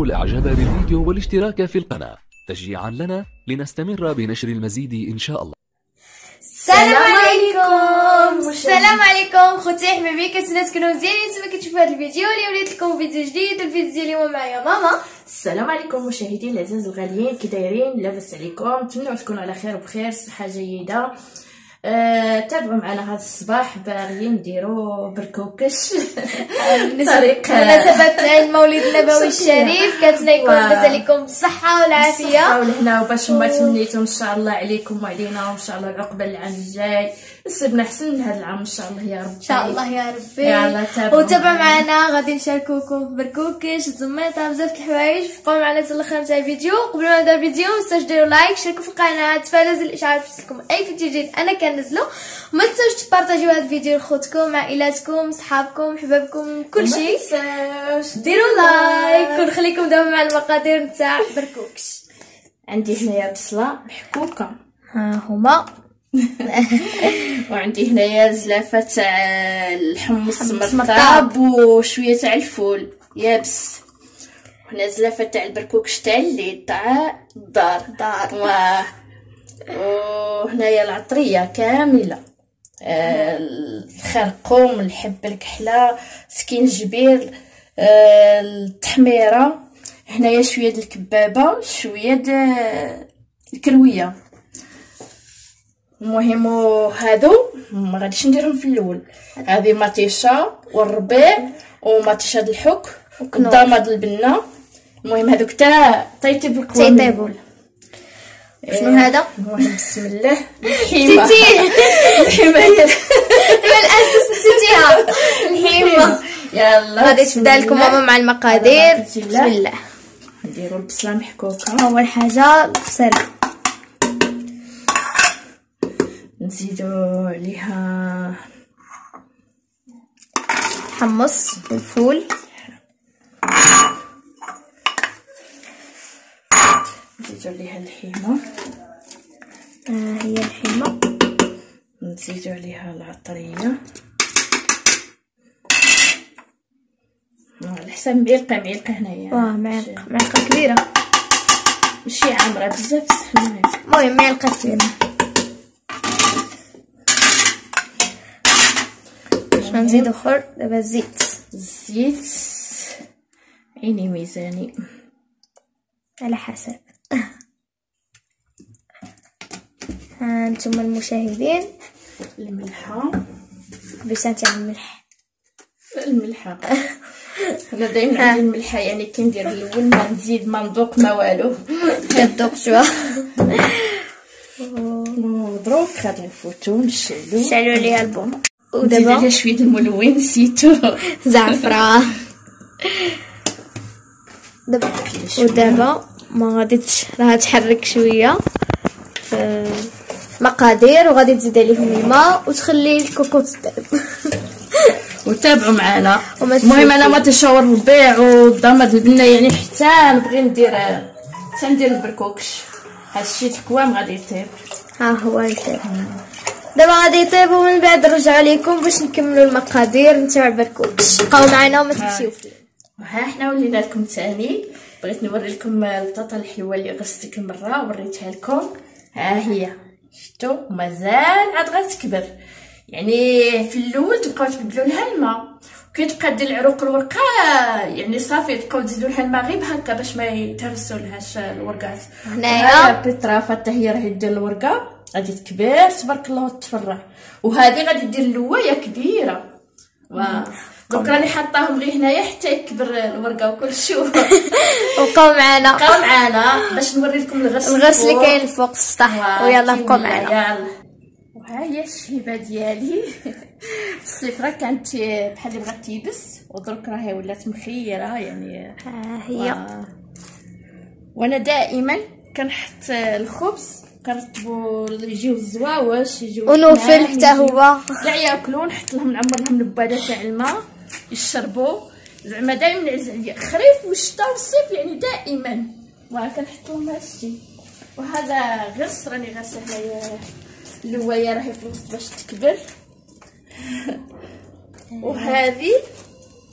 الاعجاب بالفيديو والاشتراك في القناة تشجيعا لنا لنستمر بنشر المزيد ان شاء الله. السلام عليكم خوتي حبايبي، كنتمنى تكونوا مزيانين نتوما كتشوفوا هذا الفيديو اللي وليت لكم فيديو جديد. الفيديو ديال اليوم معايا ماما. السلام عليكم مشاهدين العزاز الغاليين، كي دايرين؟ لاباس عليكم؟ نتمنى تكونوا على خير وبخير، صحه جيده. تابعوا معنا هذا الصباح، باغيين نديرو بركوكش بمناسبة المولد النبوي الشريف. كنتمنى يكون لاباس عليكم بالصحه والعافيه والهنا، وباش ما تمنيتو ان شاء الله عليكم وعلينا، وان شاء الله العقبه العام الجاي يصيبنا احسن من هذا العام ان شاء الله يا رب. ان شاء الله يا ربي. يلا وتابعوا معنا، غادي نشاركوكم بركوكش الزميطه بزاف د الحوايج. بقاو معنا حتى الاخر تاع الفيديو. قبل ما نبدا الفيديو متنساوش ديروا لايك، شاركوا في القناه، تفعلوا زر الاشعارات باش يوصلكم اي فيديو جديد انا كنزلو. وما تنساوش تبارطاجيو هذا الفيديو لخوتكم، عائلاتكم، صحابكم، حبابكم، كلشي. ديروا لايك ونخليكم دابا مع المقادير نتاع بركوكش. عندي هنايا بصله محكوكه، ها هما وعندي هنايا زلافه تاع الحمص مرطاب وشويه تاع الفول يابس، وهنا زلافه تاع البركوكش تاع الليل تاع الدار. وهنايا العطريه كامله، الخرقوم، الحبه الكحله، سكينجبير، التحميره، هنايا شويه د الكبابه، شويه د الكرويه. المهم هادو ما غاديش نديرهم في الاول، هذه مطيشه والربيع ومطيشه د الحك والضماد البنه. المهم هذوك تا طيطيب القوام. شنو هذا؟ المهم بسم الله. الحمى هي الاساس نسيتيها، الحمى. يلا غادي تبدا لكم ماما مع المقادير. بسم الله. نديروا البصله محكوكه. اول حاجه البصل، نزيدوا عليها حمص والفول، نزيدوا عليها الحمى، هي الحمى، نزيدوا عليها العطريه على حساب معلقه هنايا. معلقه كبيره، ماشي عامره بزاف بصح المهم معلقه كبيره. شنو نزيد اخر؟ دابا الزيت عيني ميزاني على حسب. ها انتم المشاهدين، الملحه بس انت الملحه انا دائما عندي الملحه، يعني كندير الاول ما نزيد ما نذوق ما والو. كتذوق شويه. دروك غادي نفوتو نشعلو عليها البوم، ودابا شويه الملون نسيتو زعفران. ودابا ما غاديش، راه تحرك شويه في المقادير، وغادي تزيد عليهم الماء وتخلي الكوكو تطيب. وتابعوا معنا. المهم انا ما تشاور الربيع والضماد البنه، يعني حتى نبغي ندير البركوكش. هادشي الكوام غادي يطيب، ها هو يطيب دابا، غادي يطيب ومن بعد نرجع لكم باش نكملوا المقادير نتاع البركوكش. بقاو معنا وما تمشيو. ها حنا ولينا لكم ثاني، بغيت نوري لكم البطاطا الحلوه اللي غسلت المره وريتها لكم. ها هي شفتوا، مازال عاد غتكبر، يعني في الاول تبقاو تبدلوا لها الماء، كي تبقى دير العروق الورقه يعني صافي تبقاو تزيدوا لها الماء غير هكا باش ما يتهرسوا لهاش الورقات. هنايا بيترافا حتى هي راهي دير الورقه، غادي تكبر تبارك الله وتفرح. وهذه غادي دير اللوايه كبيره. دوك راني حاطاهم غير هنايا حتى يكبر الورقه وكلشي. وبقاو معنا باش نوري لكم الغرس اللي كاين الفوق في السطح. ويلا بقاو معنا. يلا وها هي الشيبه ديالي. الصيف راه كانت بحال اللي بغات تيبس، ودرك راهي ولات مخيره يعني. ها هي. وانا دائما كنحط الخبز كنرتبو يجيو الزواوش، يجيو ونوفل حتى هو كاع ياكلو، نحط لهم نعمر لهم نباده تاع الماء يشربوا. زعما دائما نعز عليا خريف والشتاء والصيف، يعني دائما كنحط لهم هادشي. وهذا غرس راني غرسه هنايا، اللوايه راهي في الوسط باش تكبر. وهذه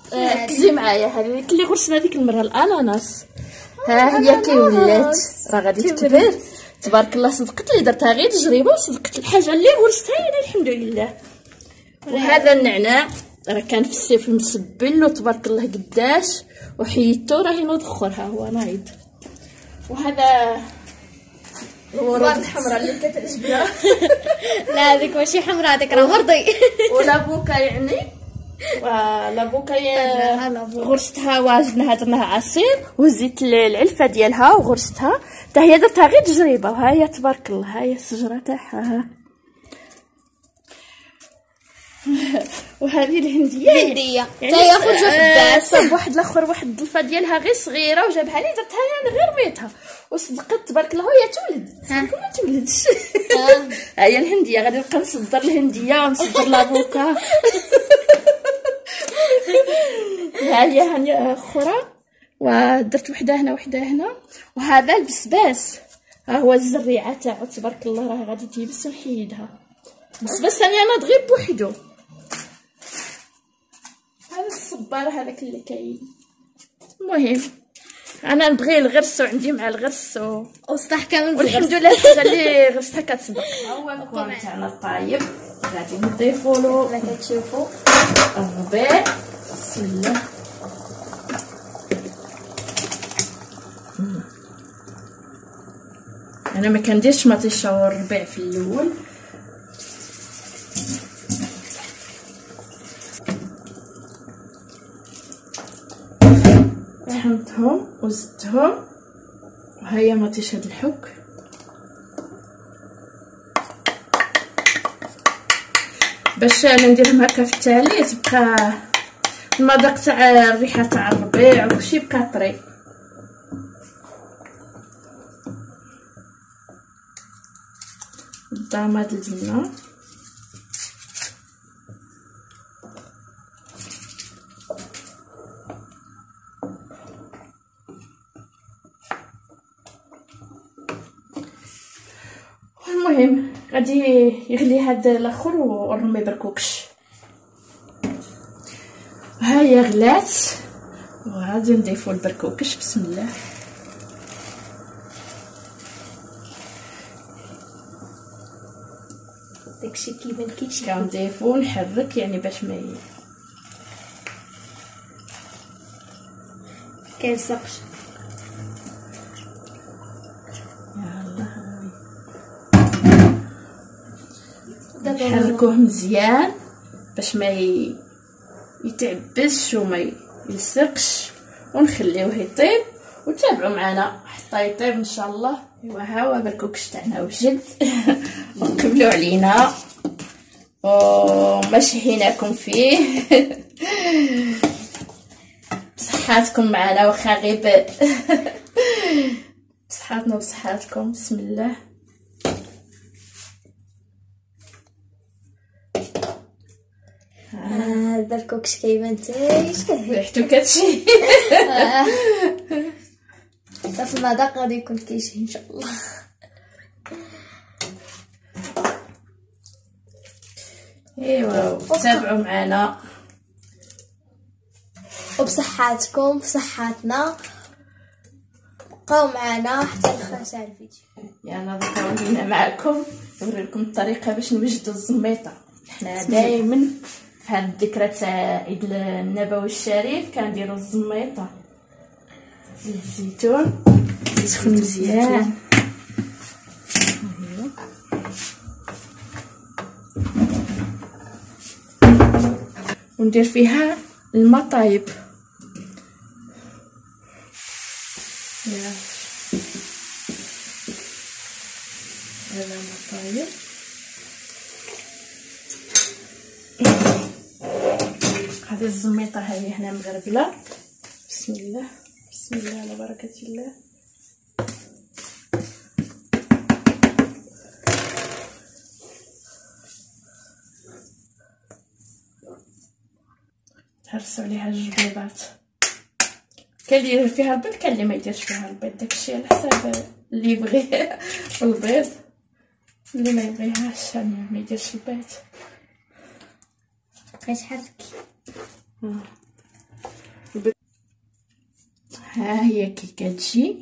ركزي معايا، هذيك اللي غرسنا ديك المره الاناناس، ها هي كي ولات راه غادي تكبر تبارك الله. صدقت اللي درتها غير تجربه، وصدقت الحاجه اللي غرستها انا الحمد لله. وهذا النعناع راه كان في الصيف مسبل وتبارك الله قداش، وحيدته راه ينوض اخر، ها هو نايض. وهذا الورود الحمراء اللي كتعجبنا. لا هذيك ماشي حمراء، هذيك راه وردي. ولا بوكا يعني، ولا بوكا غرستها واجبناها درناها عصير وزيت العلفه ديالها وغرستها حتى هي درتها غير تجربه. وها هي تبارك الله، ها هي الشجره تاعها. وهذه الهنديه هنديه حتى هي خرجت صاب واحد الاخر واحد الضلفه ديالها غير صغيره وجابها لي، درتها يعني غير ميتها وصدقت تبارك الله هي تولد. كون ما تولدش. ها هي الهنديه، غادي نبقى نصدر الهنديه ونصدر لابوكا. ها هي اخرى، ودرت وحده هنا وحده هنا. وهذا البسباس، ها هو الزريعه تاعو تبارك الله راه غادي تيبس ونحيدها. بسباس ثاني انا غير بوحدو. هذا الصبار هذاك اللي كاين. المهم انا نبغي الغرس وعندي مع الغرس وسطح كامل والحمد لله الحاجه اللي غرستها كتصدق. هو المكون تاعنا الطايب، غادي نضيفوا له كما كتشوفوا الربيع. بسم الله. انا ما كنديرش مطيشه والربيع في الاول. طحنتهم وزدتهم، وهي مطيشه الحك. باش نديرهم هكا في التالي تبقى المذاق تاع الريحه تاع الربيع وكلشي يبقى طري. الضماد البنه، المهم غادي يغلي هذا الاخر ونرمي بركوكش. ها هي غلات وغادي نضيفوا البركوكش. بسم الله. داكشي كيبان كيشي كنضيفوا نحرك يعني باش ما كيلصقش. نحركوه مزيان باش ما يتعبش وما يلصقش، ونخليوه يطيب وتابعوا معنا حتى يطيب ان شاء الله. ايوا ها هو بركوكش تاعنا وجد. قبلوا علينا وما شهيناكم فيه. بصحاتكم معنا واخا غيب. بصحاتنا وبصحاتكم. بسم الله. البركوكش كيبان تيشبه ريحتو كتشي. في المذاق غادي يكون كيشبه ان شاء الله. ايوا تابعوا معنا وبصحاتكم بصحاتنا، بقاو معنا حتى الاخر تاع الفيديو. يلا بقاو لينا معكم نوريكم الطريقه باش نوجدوا الزميطه. حنا دائما في هاد الذكرى تاع عيد النبوي الشريف كنديروا الزميطه. زيت الزيتون يسخن مزيان، وندير فيها الماء طايب. هذا الماء طايب. هذه الزميطه هي هنا مغربله. بسم الله بسم الله على بركه الله. تهرسوا عليها جوج بيضات. كاين اللي يدير فيها البيض، كاين اللي ما يديرش فيها البيض، داكشي على حساب اللي يبغي البيض، اللي ما يبغيهاش يعني ما يديرش البيض. بقيت حركي. ها هي كي كتجي،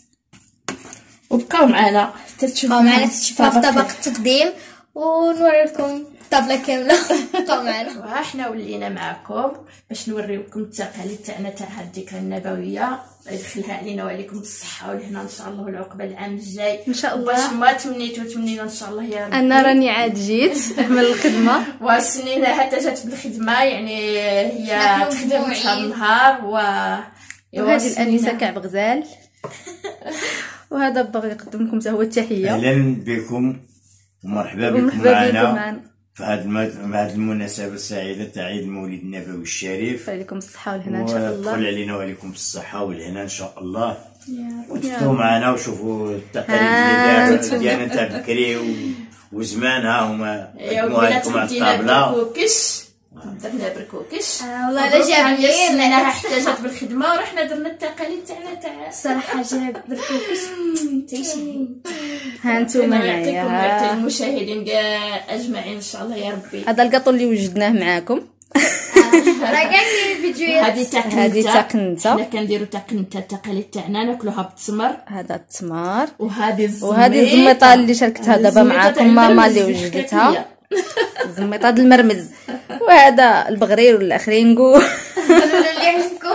وبقاو معنا حتى تشوفوا معنا تشوفوها في طبق التقديم ونوريكم الطابله كامله. بقاو معنا. وحنا ولينا معكم باش نوريوكم التقاليد تاعنا تاع هاد الذكرى النبويه، يدخلها علينا وعليكم بالصحه والهنا ان شاء الله، والعقبه العام الجاي ان شاء الله. باش ما تمنينا ان شاء الله يا ربي. انا راني عاد جيت من الخدمه والسنين حتى جات بالخدمه، يعني هي تخدمت هاد النهار. وهذه الانسه كعب غزال. وهذا باغي يقدم لكم هو التحيه. اهلا بكم ومرحبا بكم معنا في هذه المناسبه السعيده تاع عيد المولد النبوي الشريف. عليكم الصحه والهنا ان شاء الله. ودخل علينا وعليكم الصحه والهنا ان شاء الله. وتبقوا معنا وشوفوا التقاليد ديالنا تاع بكري وزمانها هما يقدموها لكم على الطابله. درنا بركوكش والله لا جاب لينا حتى جات بالخدمه ورحنا درنا التقاليد تاعنا تاع صراحه جاب بركوكش تيشي. ها نتوما يعطيكم معايا المشاهدين كاع اجمعين ان شاء الله يا ربي. هذا الكاطو اللي وجدناه معاكم. راه كاع فيديوهات. هذه تقنته. حنا كنديروا تقنته التقاليد تاعنا ناكلوها بالتمر. هذا التمر. وهذه الزميطه اللي شاركتها دابا معاكم ماما اللي وجدتها. الزميطه د المرمز. وهذا البغرير والاخرينكو. اللي عجبكم.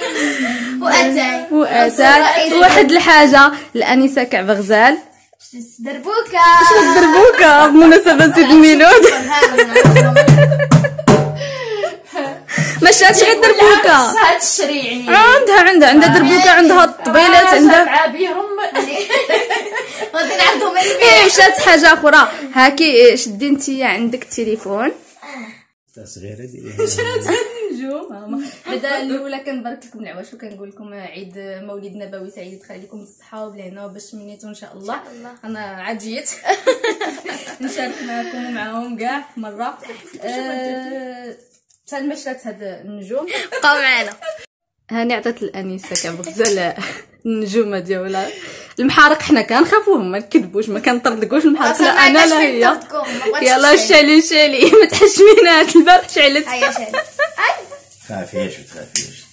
واتاي واحد الحاجه الانسه كعب غزال. دربوكه. شنو دربوكه بمناسبه عيد الميلاد؟ ما شاتش غير دربوكه. هاد الشري يعني عندها دربوكه، عندها الطبيلات، عندها بهم غادي نعرضهم. مشات حاجه اخرى. هاكي شدي انتيا عندك التليفون صغيره ديالي نجوم ماما. بعدا الاولى كنبارك لكم العواش وكنقول لكم عيد مولد نبوي سعيد، يدخل عليكم بالصحه وبالهنا وباش تمنيتو ان شاء الله. انا عاد جيت نشارك معكم ومعاهم كاع مره. سلمى شرات هاد النجوم. بقاو معنا. هاني عطات الانسه كعب غزال النجومه ديالها. المحارق حنا كنخافوهم، ما نكذبوش، ما كنطردقوش المحارق. لا انا لا هي. يلا شالي ما تحشميناش. البارح شعلت. تخافيش وتخافيش.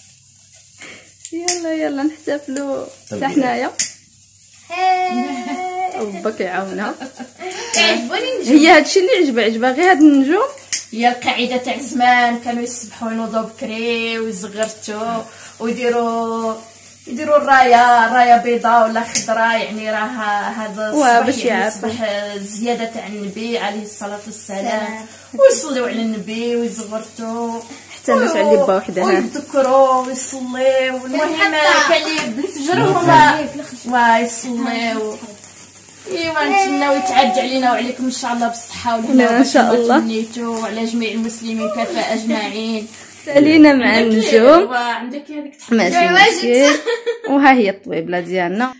يلا نحتفلوا حتى حنايا. ربك يعاونها. هي هادشي اللي عجبها غير هاد النجوم. هي القاعده تاع زمان، كانوا يصبحوا ينوضوا بكري ويزغرتوا ويديروا الرايه بيضاء ولا خضراء، يعني راه هذا الصباح يعني الصباح زياده تاع النبي عليه الصلاه والسلام، ويصليوا على النبي ويزغرتوا حتى نسعى اللي با وحدها ويذكروا ويصليوا. المهم كان اللي بالفجر هما ويصليوا. ايوا نتمناو يتعاد علينا وعليكم ان شاء الله بالصحه والهنا ان شاء الله، وعلى جميع المسلمين كافه اجمعين. سالينا مع النجوم. عندك هذيك ماشي مشكل. وها هي الطويبله ديالنا.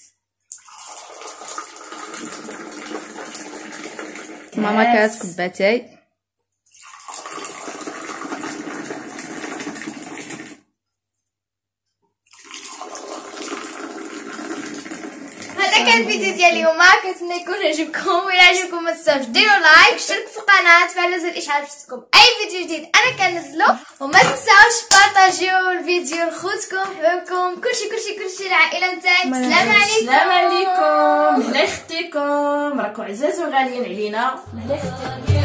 ماما كاس كباتاي. كان الفيديو ديال اليوم، كنتمنى يكون عجبكم. وإلا عجبكم ما تنساوش ديروا لايك، اشتركوا في القناه، تفعلوا زر الاشعار باش تصلكم اي فيديو جديد انا كنزلو. وما تنساوش بارطاجيو الفيديو لخوتكم حبابكم كلشي العائله نتاعي. السلام عليكم. الله يخطيكم، راكم عزاز وغاليين علينا. الله يخطيكم.